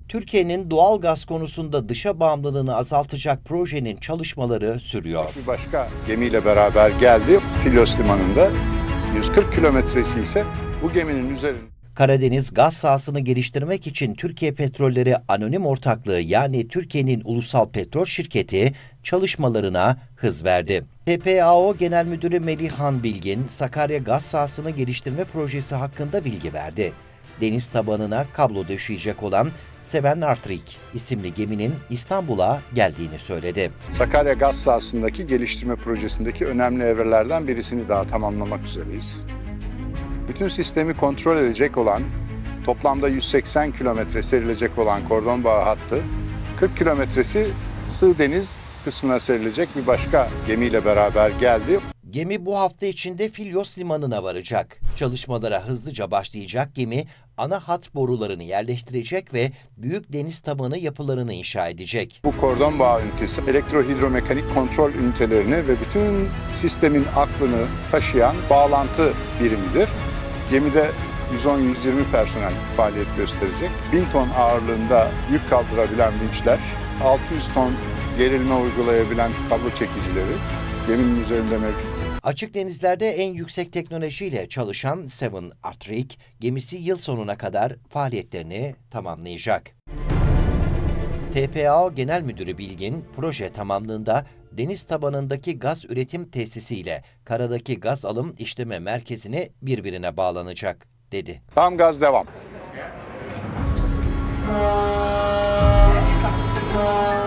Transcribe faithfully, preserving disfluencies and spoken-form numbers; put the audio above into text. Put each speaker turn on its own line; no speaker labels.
Türkiye'nin doğal gaz konusunda dışa bağımlılığını azaltacak projenin çalışmaları sürüyor.
Bir başka gemiyle beraber geldi. Filos Limanı'nda yüz kırk kilometresi ise bu geminin üzerinde.
Karadeniz gaz sahasını geliştirmek için Türkiye Petrolleri Anonim Ortaklığı yani Türkiye'nin ulusal petrol şirketi çalışmalarına hız verdi. T P A O Genel Müdürü Melihan Bilgin, Sakarya gaz sahasını geliştirme projesi hakkında bilgi verdi. Deniz tabanına kablo döşeyecek olan Seven Artrik isimli geminin İstanbul'a geldiğini söyledi.
Sakarya gaz sahasındaki geliştirme projesindeki önemli evrelerden birisini daha tamamlamak üzereyiz. Bütün sistemi kontrol edecek olan, toplamda yüz seksen kilometre serilecek olan kordon bağı hattı, kırk kilometresi sığ deniz kısmına serilecek bir başka gemiyle beraber geldi.
Gemi bu hafta içinde Filos Limanı'na varacak. Çalışmalara hızlıca başlayacak gemi, ana hat borularını yerleştirecek ve büyük deniz tabanı yapılarını inşa edecek.
Bu kordon bağı ünitesi, elektrohidromekanik kontrol ünitelerini ve bütün sistemin aklını taşıyan bağlantı birimidir. Gemide yüz on yüz yirmi personel faaliyet gösterecek. bin ton ağırlığında yük kaldırabilen vinçler, altı yüz ton gerilme uygulayabilen kablo çekicileri geminin üzerinde mevcut.
Açık denizlerde en yüksek teknolojiyle çalışan Seven Artrik gemisi yıl sonuna kadar faaliyetlerini tamamlayacak. T P A O Genel Müdürü Bilgin, proje tamamlığında deniz tabanındaki gaz üretim tesisiyle karadaki gaz alım işleme merkezini birbirine bağlanacak, dedi.
Tam gaz devam.